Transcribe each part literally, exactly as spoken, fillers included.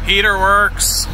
Heater works.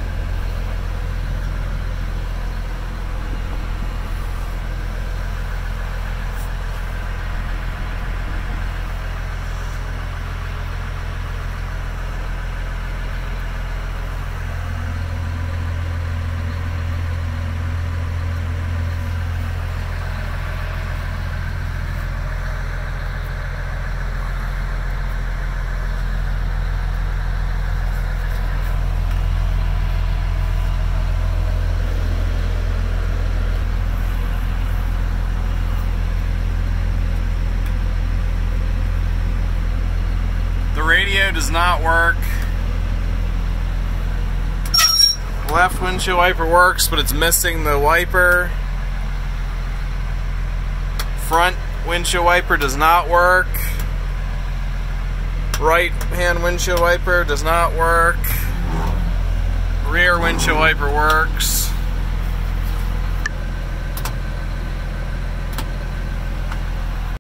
The radio does not work. Left windshield wiper works, but it's missing the wiper. Front windshield wiper does not work. Right hand windshield wiper does not work. Rear windshield wiper works.